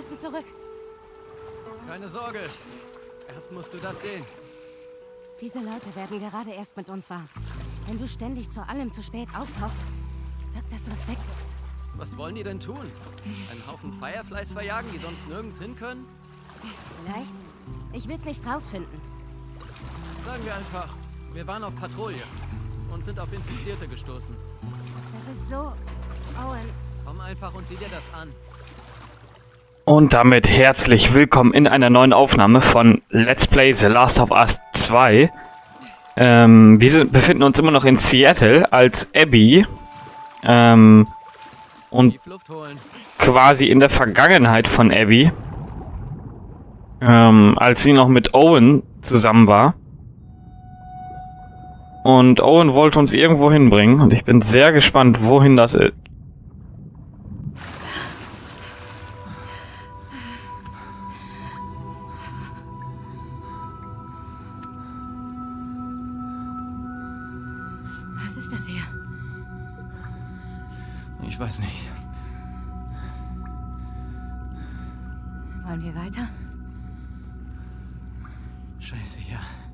müssen zurück. Keine Sorge. Erst musst du das sehen. Diese Leute werden gerade erst mit uns warm. Wenn du ständig zu allem zu spät auftauchst, wirkt das respektlos. Was wollen die denn tun? Einen Haufen Fireflies verjagen, die sonst nirgends hin können? Vielleicht? Ich will's nicht rausfinden. Sagen wir einfach, wir waren auf Patrouille und sind auf Infizierte gestoßen. Das ist so... Owen... Komm einfach und sieh dir das an. Und damit herzlich willkommen in einer neuen Aufnahme von Let's Play The Last of Us 2. Wir befinden uns immer noch in Seattle als Abby. Und Tief Luft holen. quasi in der Vergangenheit von Abby. Als sie noch mit Owen zusammen war. Und Owen wollte uns irgendwo hinbringen. Und ich bin sehr gespannt, wohin das ist. Was ist das hier? Ich weiß nicht. Wollen wir weiter? Scheiße, ja.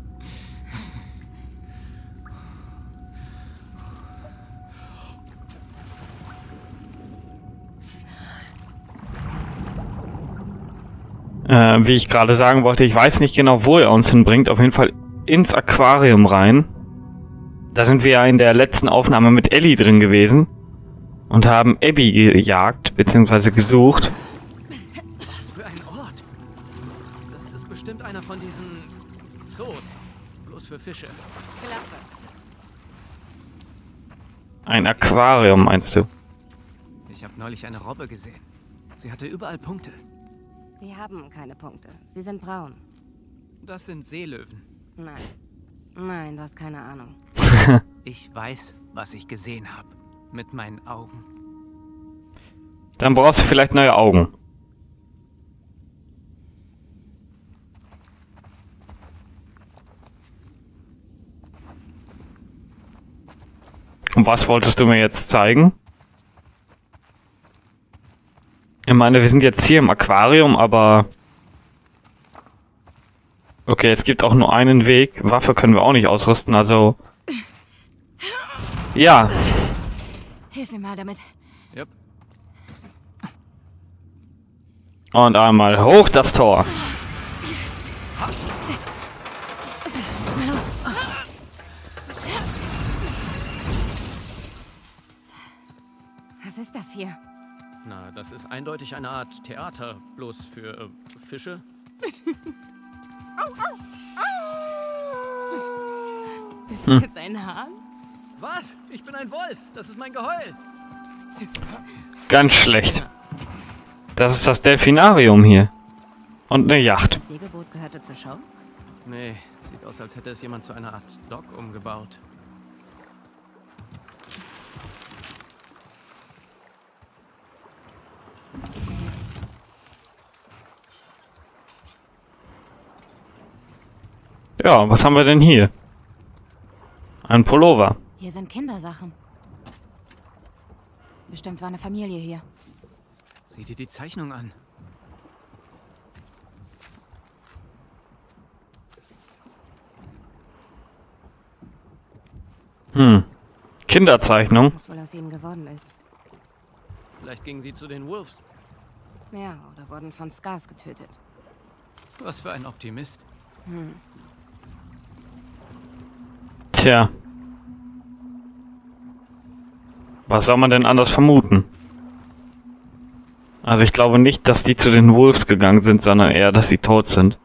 Wie ich gerade sagen wollte, ich weiß nicht genau, wo er uns hinbringt. Auf jeden Fall ins Aquarium rein. Da sind wir ja in der letzten Aufnahme mit Ellie drin gewesen. Und haben Abby gejagt, beziehungsweise gesucht. Was für ein Ort. Das ist bestimmt einer von diesen Zoos. Bloß für Fische. Klappe. Ein Aquarium, meinst du? Ich habe neulich eine Robbe gesehen. Sie hatte überall Punkte. Wir haben keine Punkte. Sie sind braun. Das sind Seelöwen. Nein. Nein, du hast keine Ahnung. Ich weiß, was ich gesehen habe. Mit meinen Augen. Dann brauchst du vielleicht neue Augen. Und was wolltest du mir jetzt zeigen? Ich meine, wir sind jetzt hier im Aquarium, aber... Okay, es gibt auch nur einen Weg. Waffe können wir auch nicht ausrüsten, also... Ja. Hilf mir mal damit. Yep. Und einmal hoch das Tor. Na los. Was ist das hier? Na, das ist eindeutig eine Art Theater. Bloß für Fische. Bist du jetzt ein Hahn? Was? Ich bin ein Wolf. Das ist mein Geheul. Ganz schlecht. Das ist das Delfinarium hier. Und eine Yacht. Das Segelboot gehörte zur Show? Nee, sieht aus, als hätte es jemand zu einer Art Dock umgebaut. Ja, was haben wir denn hier? Ein Pullover. Hier sind Kindersachen. Bestimmt war eine Familie hier. Sieh dir die Zeichnung an. Kinderzeichnung. Was wohl aus ihnen geworden ist. Vielleicht gingen sie zu den Wolves. Ja, oder wurden von Scars getötet. Was für ein Optimist. Tja. Was soll man denn anders vermuten? Also ich glaube nicht, dass die zu den Wolves gegangen sind, sondern eher, dass sie tot sind.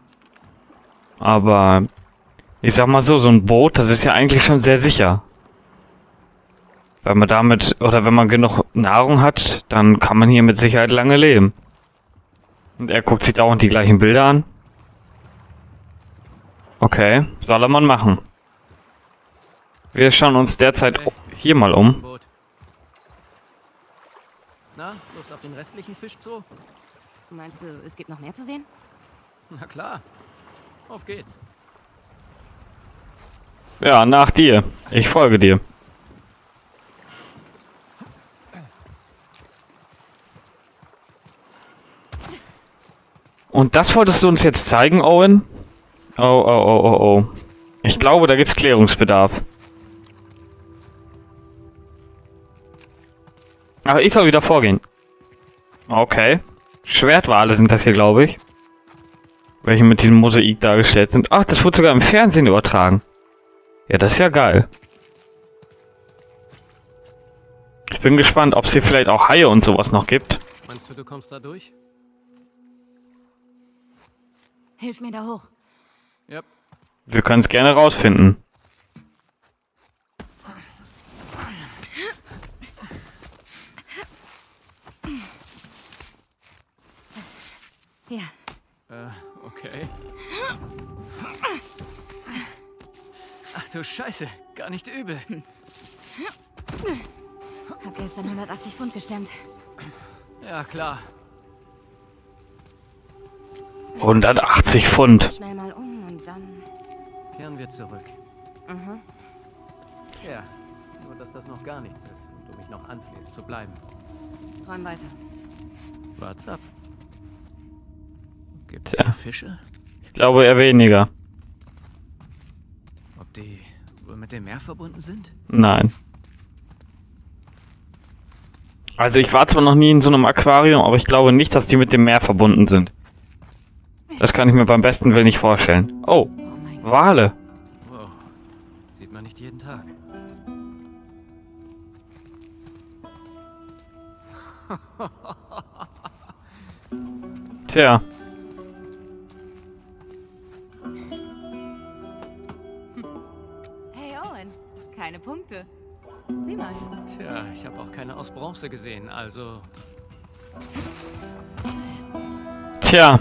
Aber ich sag mal so, so ein Boot, das ist ja eigentlich schon sehr sicher. Wenn man damit, oder wenn man genug Nahrung hat, dann kann man hier mit Sicherheit lange leben. Und er guckt sich dauernd die gleichen Bilder an. Okay, soll er man machen. Wir schauen uns derzeit hier mal um. Boot. Na, Lust auf den restlichen Fischzoo? Meinst du, es gibt noch mehr zu sehen? Na klar. Auf geht's. Ja, nach dir. Ich folge dir. Und das wolltest du uns jetzt zeigen, Owen? Oh, oh, oh, oh, oh. Ich glaube, da gibt's Klärungsbedarf. Aber ich soll wieder vorgehen. Okay. Schwertwale sind das hier, glaube ich. Welche mit diesem Mosaik dargestellt sind. Ach, das wurde sogar im Fernsehen übertragen. Ja, das ist ja geil. Ich bin gespannt, ob es hier vielleicht auch Haie und sowas noch gibt. Meinst du, du kommst da durch? Hilf mir da hoch. Ja. Wir können es gerne rausfinden. Hier. Okay. Ach du Scheiße, gar nicht übel. Hab gestern 180 Pfund gestemmt. Ja, klar. 180 Pfund. Schnell mal um und dann... Kehren wir zurück. Mhm. Ja, nur dass das noch gar nichts ist und du mich noch anflehst zu bleiben. Träum weiter. Wart's ab. Gibt's Tja. hier Fische? Ich glaube eher weniger. Ob die wohl mit dem Meer verbunden sind? Nein. Also ich war zwar noch nie in so einem Aquarium, aber ich glaube nicht, dass die mit dem Meer verbunden sind. Das kann ich mir beim besten Willen nicht vorstellen. Oh, Oh mein Gott. Wale. Wow. Sieht man nicht jeden Tag. Tja. Hey Owen, keine Punkte. Sieh mal. Tja, ich habe auch keine aus Bronze gesehen, also... Tja.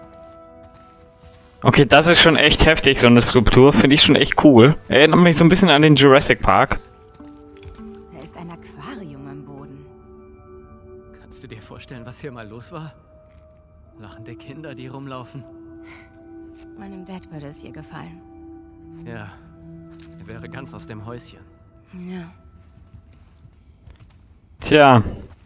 Okay, das ist schon echt heftig, so eine Skulptur. Finde ich schon echt cool. Erinnert mich so ein bisschen an den Jurassic Park. Da ist ein Aquarium am Boden. Kannst du dir vorstellen, was hier mal los war? Lachende Kinder, die rumlaufen. Meinem Dad würde es hier gefallen. Ja, er wäre ganz aus dem Häuschen. Ja. Tja.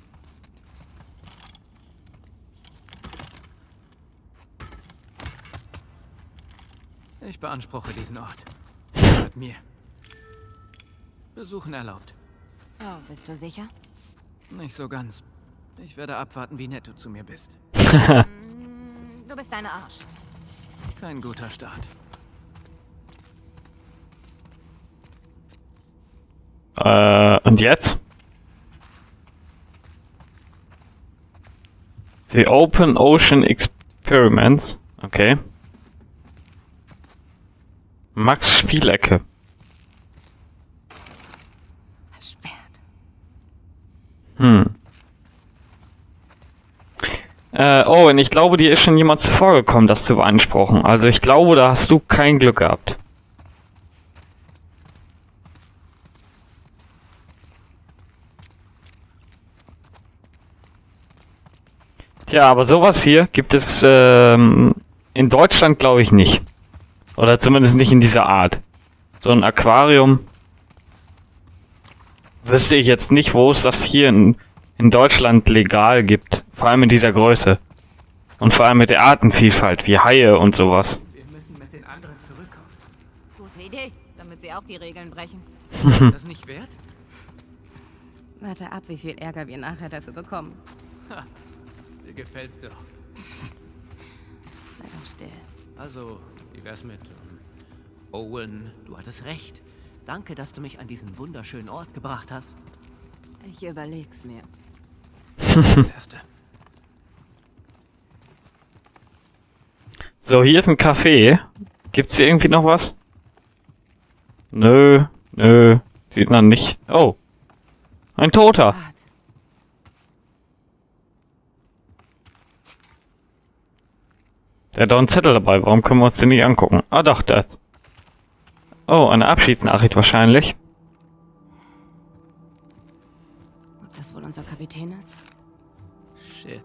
Ich beanspruche diesen Ort. Mit mir. Besuchen erlaubt. Oh, bist du sicher? Nicht so ganz. Ich werde abwarten, wie nett du zu mir bist. Du bist eine Arsch. Kein guter Start. Und jetzt? The Open Ocean Experiments. Okay. Max Spielecke. Versperrt. Oh, und ich glaube, dir ist schon jemand zuvor gekommen, das zu beanspruchen. Also ich glaube, da hast du kein Glück gehabt. Tja, aber sowas hier gibt es in Deutschland, glaube ich, nicht. Oder zumindest nicht in dieser Art. So ein Aquarium. Wüsste ich jetzt nicht, wo es das hier in Deutschland legal gibt. Vor allem in dieser Größe. Und vor allem mit der Artenvielfalt, wie Haie und sowas. Wir müssen mit den anderen zurückkommen. Gute Idee, damit sie auch die Regeln brechen. Ist das nicht wert? Warte ab, wie viel Ärger wir nachher dafür bekommen. Dir gefällt's doch. Sei doch still. Also, wie wär's mit... Owen, du hattest recht. Danke, dass du mich an diesen wunderschönen Ort gebracht hast. Ich überleg's mir. Das Erste. So, hier ist ein Café. Gibt's hier irgendwie noch was? Nö, nö. Sieht man nicht. Oh. Ein Toter. Gott. Der hat doch einen Zettel dabei. Warum können wir uns den nicht angucken? Ah doch, das. Oh, eine Abschiedsnachricht wahrscheinlich. Ob das wohl unser Kapitän ist? Shit.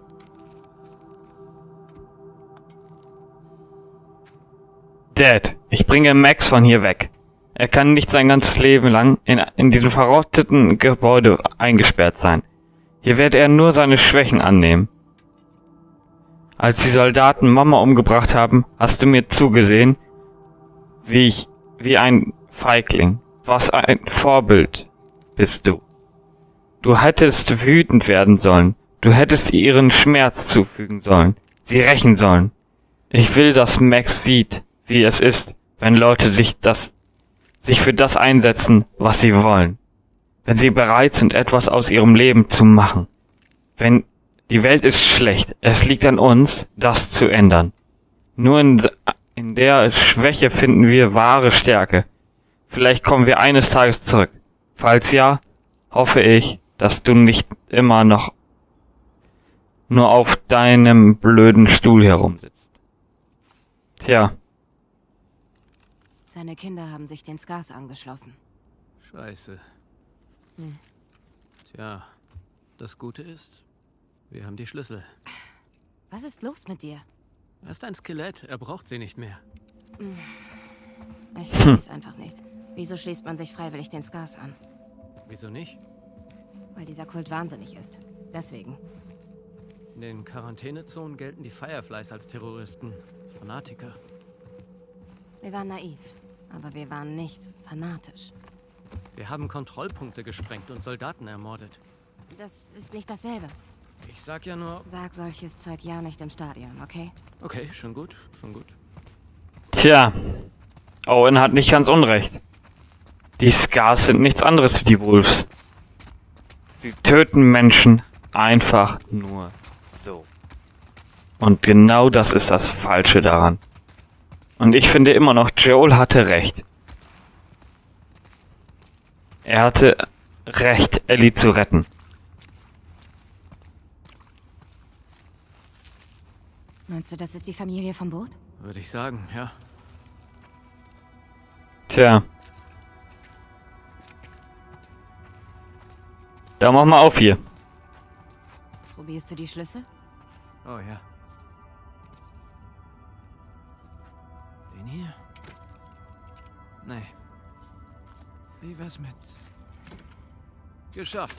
Dad, ich bringe Max von hier weg. Er kann nicht sein ganzes Leben lang in diesem verrotteten Gebäude eingesperrt sein. Hier wird er nur seine Schwächen annehmen. Als die Soldaten Mama umgebracht haben, hast du mir zugesehen, wie ein Feigling. Was ein Vorbild bist du. Du hättest wütend werden sollen. Du hättest ihr ihren Schmerz zufügen sollen. Sie rächen sollen. Ich will, dass Max sieht, wie es ist, wenn Leute sich für das einsetzen, was sie wollen. Wenn sie bereit sind, etwas aus ihrem Leben zu machen. Wenn die Welt ist schlecht, es liegt an uns, das zu ändern. Nur in der Schwäche finden wir wahre Stärke. Vielleicht kommen wir eines Tages zurück. Falls ja, hoffe ich, dass du nicht immer noch nur auf deinem blöden Stuhl herumsitzt. Tja. Seine Kinder haben sich den Scars angeschlossen. Scheiße. Tja, das Gute ist, wir haben die Schlüssel. Was ist los mit dir? Er ist ein Skelett, er braucht sie nicht mehr. Ich verstehe es einfach nicht. Wieso schließt man sich freiwillig den Scars an? Wieso nicht? Weil dieser Kult wahnsinnig ist. Deswegen. In den Quarantänezonen gelten die Fireflies als Terroristen, Fanatiker. Wir waren naiv, aber wir waren nicht fanatisch. Wir haben Kontrollpunkte gesprengt und Soldaten ermordet. Das ist nicht dasselbe. Ich sag ja nur... Sag solches Zeug ja nicht im Stadion, okay? Okay, schon gut, schon gut. Tja. Owen hat nicht ganz unrecht. Die Scars sind nichts anderes wie die Wolves. Sie töten Menschen einfach nur so. Und genau das ist das Falsche daran. Und ich finde immer noch, Joel hatte recht. Er hatte recht, Ellie zu retten. Meinst du, das ist die Familie vom Boot? Würde ich sagen, ja. Tja. Da mach mal auf hier. Probierst du die Schlüssel? Oh ja. Den hier? Nee. Wie wär's mit... Geschafft.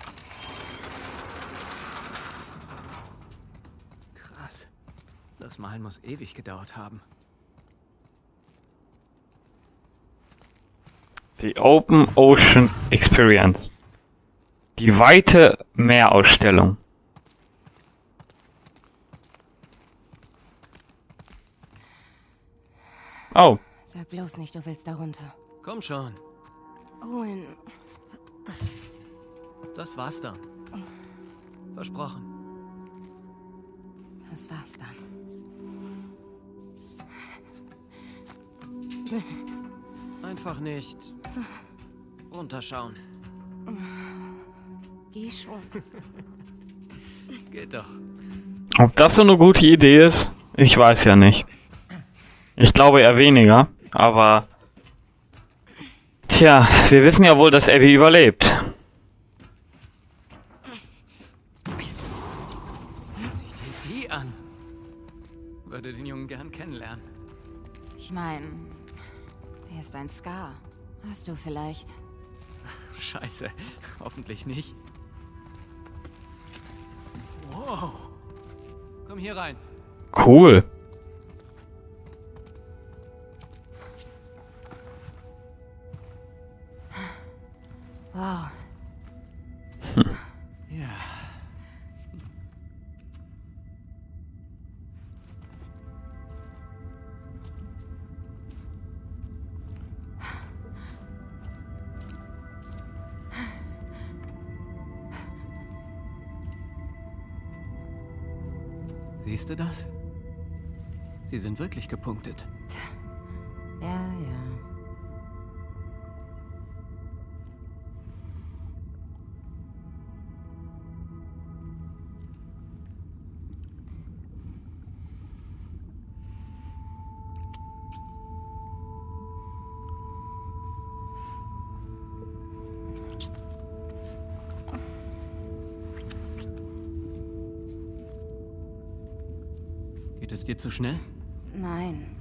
Krass. Das Malen muss ewig gedauert haben. Die Open Ocean Experience. Die weite Meerausstellung. Oh. Sag bloß nicht, du willst da runter. Komm schon. Owen. Das war's dann. Versprochen. Das war's dann. Einfach nicht runterschauen. Geh schon. Geht doch. Ob das so eine gute Idee ist? Ich weiß ja nicht. Ich glaube eher weniger, aber... Tja, wir wissen ja wohl, dass Abby überlebt. Sieh dir die an. Würde den Jungen gern kennenlernen. Ich meine, er ist ein Scar. Hast du vielleicht? Scheiße, hoffentlich nicht. Wow. Komm hier rein. Cool. Wow. Ja. Siehst du das? Sie sind wirklich gepunktet. Ja, ja. Geht es dir zu schnell? Nein.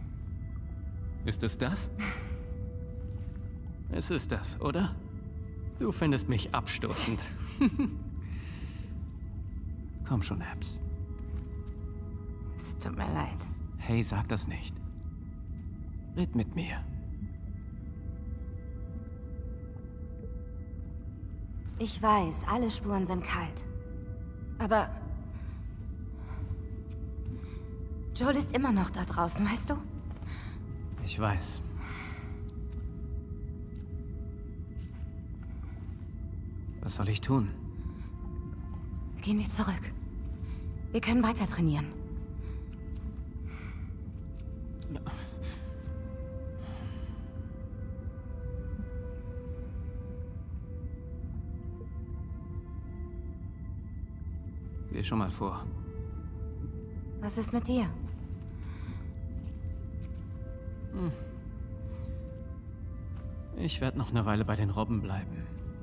Ist es das? Es ist das, oder? Du findest mich abstoßend. Komm schon, Abs. Es tut mir leid. Hey, sag das nicht. Red mit mir. Ich weiß, alle Spuren sind kalt. Aber... Joel ist immer noch da draußen, weißt du? Ich weiß. Was soll ich tun? Gehen wir zurück. Wir können weiter trainieren. Geh schon mal vor. Was ist mit dir? Ich werde noch eine Weile bei den Robben bleiben.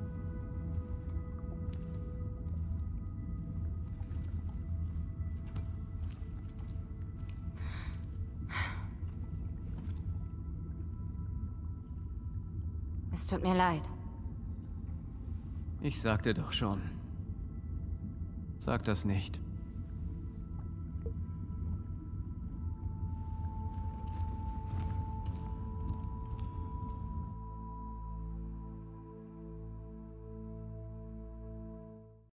Es tut mir leid. Ich sagte doch schon. Sag das nicht.